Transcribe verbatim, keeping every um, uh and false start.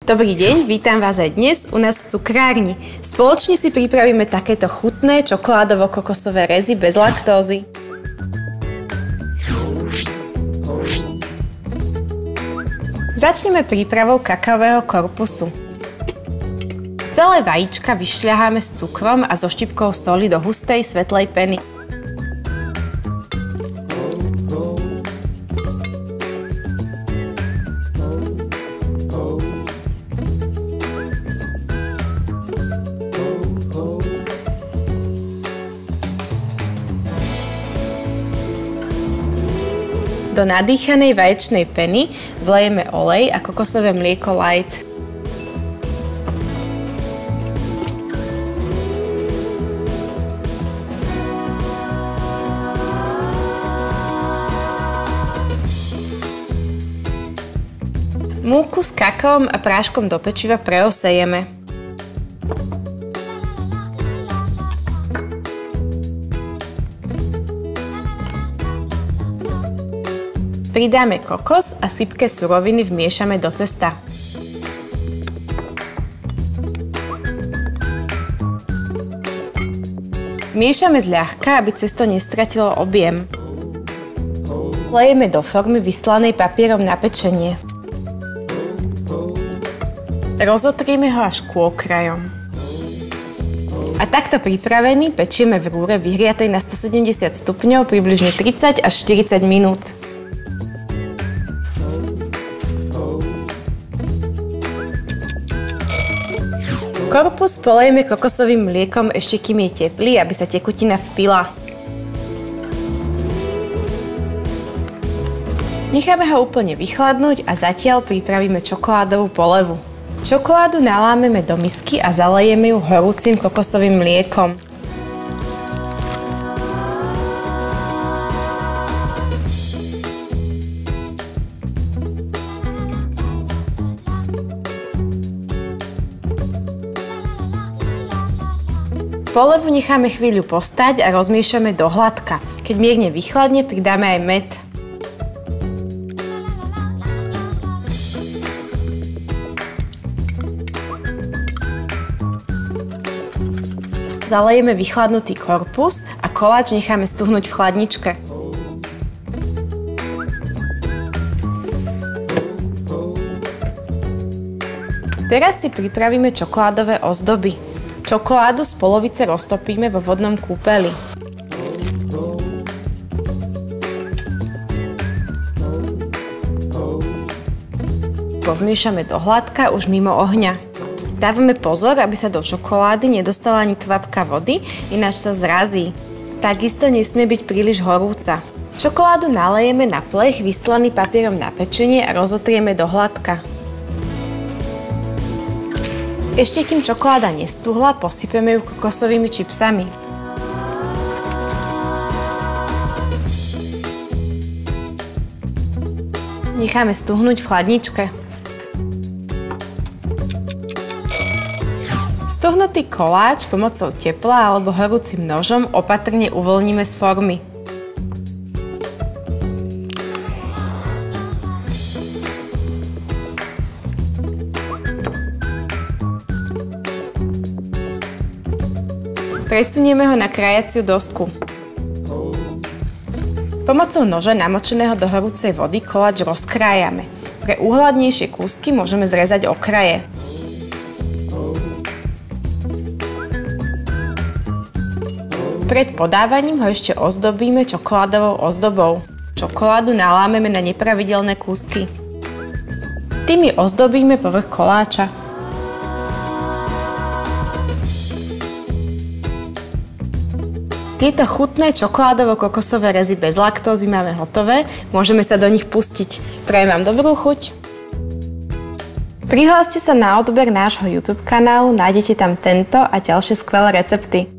Dobrý deň, vítam vás aj dnes u nás v cukrárni. Spoločne si pripravíme takéto chutné čokoládovo-kokosové rezy bez laktózy. Začneme prípravou kakaového korpusu. Celé vajíčka vyšľaháme s cukrom a so štipkou soli do hustej, svetlej peny. Do nadýchanej vaječnej peny vlejeme olej a kokosové mlieko light. Múku s kakaom a práškom do pečiva preosejeme. Pridáme kokos a sypké suroviny vmiešame do cesta. Miešame zľahka, aby cesto nestratilo objem. Lejeme do formy vystlanej papierom na pečenie. Rozotrieme ho až kôkrajom. A takto pripravený pečieme v rúre vyhriatej na stosedemdesiat stupňov približne tridsať až štyridsať minút. Korpus polejeme kokosovým mliekom ešte kým je teplý, aby sa tekutina vpila. Necháme ho úplne vychladnúť a zatiaľ pripravíme čokoládovú polevu. Čokoládu nalámeme do misky a zalejeme ju horúcim kokosovým mliekom. Polevu necháme chvíľu postať a rozmiešame do hladka. Keď mierne vychladne, pridáme aj med. Zalejeme vychladnutý korpus a koláč necháme stuhnúť v chladničke. Teraz si pripravíme čokoládové ozdoby. Čokoládu z polovice roztopíme vo vodnom kúpeli. Rozmiešame do hladka už mimo ohňa. Dávame pozor, aby sa do čokolády nedostala ani kvapka vody, ináč sa zrazí. Takisto nesmie byť príliš horúca. Čokoládu nalejeme na plech vystlaný papierom na pečenie a rozotrieme do hladka. Ešte kým čokoláda nestuhla, posypeme ju kokosovými čipsami. Necháme stuhnúť v chladničke. Stuhnutý koláč pomocou tepla alebo horúcim nožom opatrne uvoľníme z formy. Presunieme ho na krajaciu dosku. Pomocou noža namočeného do horúcej vody koláč rozkrájame. Pre úhladnejšie kúsky môžeme zrezať okraje. Pred podávaním ho ešte ozdobíme čokoládovou ozdobou. Čokoládu nalámeme na nepravidelné kúsky. Tými ozdobíme povrch koláča. Tieto chutné čokoládovo-kokosové rezy bez laktózy máme hotové, môžeme sa do nich pustiť. Prajem vám dobrú chuť. Prihláste sa na odber nášho YouTube kanálu, nájdete tam tento a ďalšie skvelé recepty.